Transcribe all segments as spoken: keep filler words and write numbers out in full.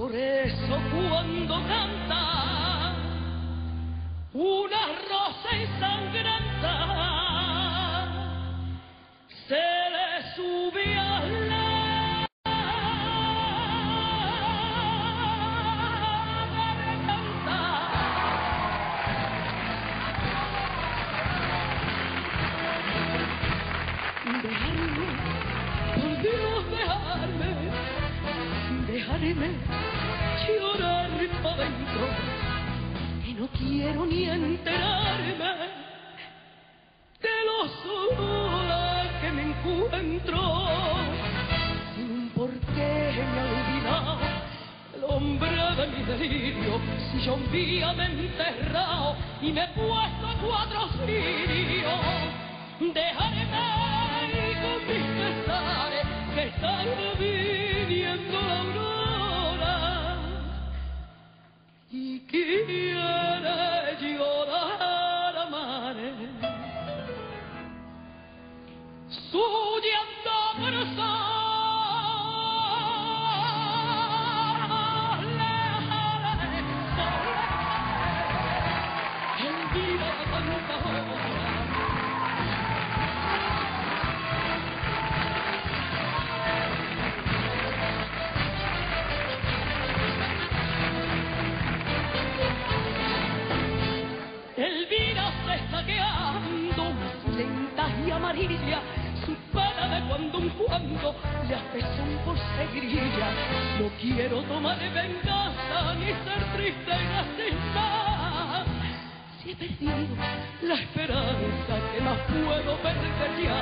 Por eso cuando canta una rosa ensangrentada se le sube a la garganta. Dejarme, por Dios, dejarme, dejarme llorar pa' dentro, que no quiero ni enterarme de lo sola que me encuentro, sin un porqué me ha olvidado el hombre de mi delirio. Si yo un día me he enterrado y me he puesto a cuatro cirios, dejarme ir con mis pesares que están viniendo la aurora y quiere llorar a mares su llanto Elvira se está quedando lenta y amarilla, su pena de cuando en cuando le hace son por seguirilla. No quiero tomar venganza ni ser triste y resignada, si he perdido la esperanza que más puedo perder ya.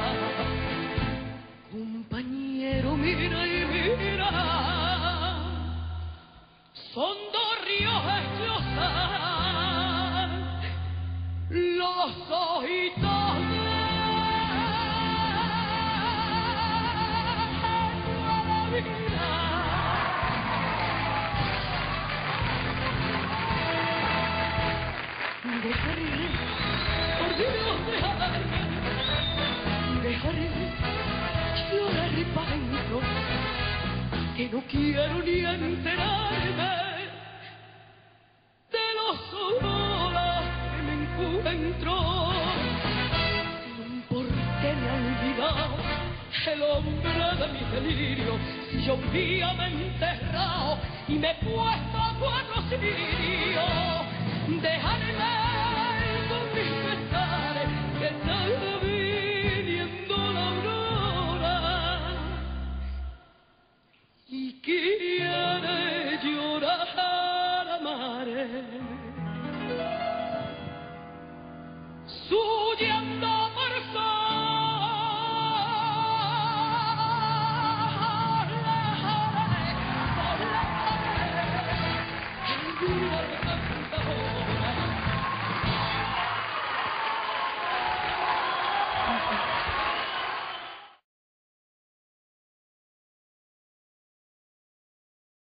Compañero, mira y mira, son dos ríos esclosas los ojitos de la vida. Dejarme, por Dios, dejarme, dejarme llorar pa' dentro, que no quiero ni enterarme de lo sola que me encuentro, sin un porqué me ha olvidado el hombre de mi delirio. Si yo un día me he enterrado y me he puesto